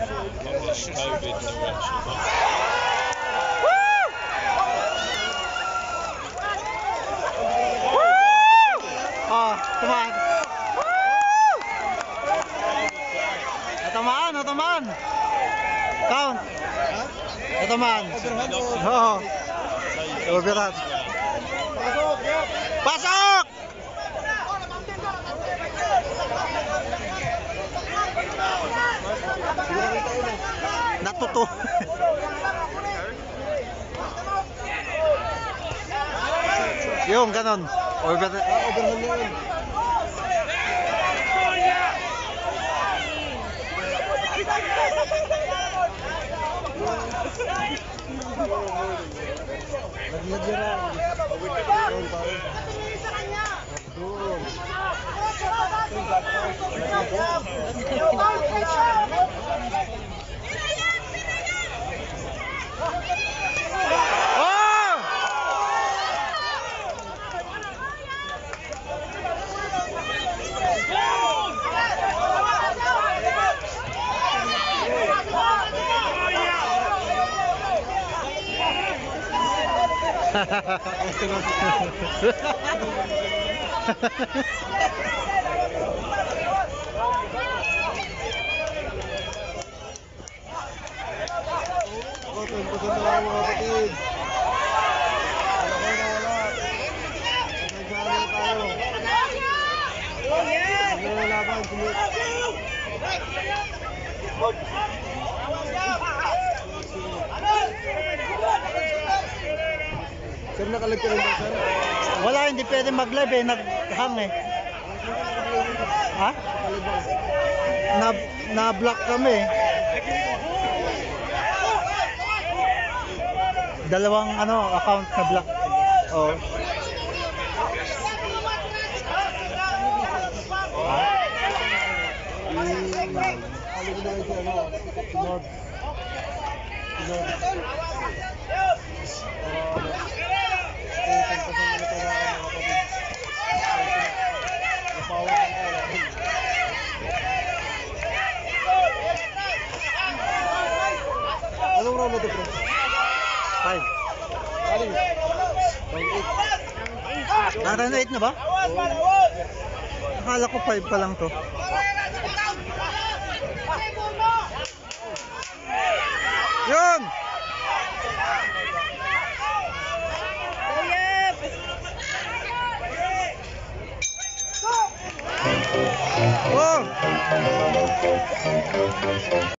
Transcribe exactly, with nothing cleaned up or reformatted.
much COVID direction. Oh, tamaan. Tamaan, tamaan. Count. Tamaan. Oo. Overhand. Pasok! Natuto. Yung ganon. Over overhand yun. Sir, nakalag ka rin ba, sir? Wala, hindi pwede mag-live eh, nag-hang eh. Ha? Na na-block kami. Dalawang ano, account na block. Oh. Anong round na ito, bro? Five. Ano yun? Round eight. Round eight na ba? Akala ko five pa lang to. Yun! Oh!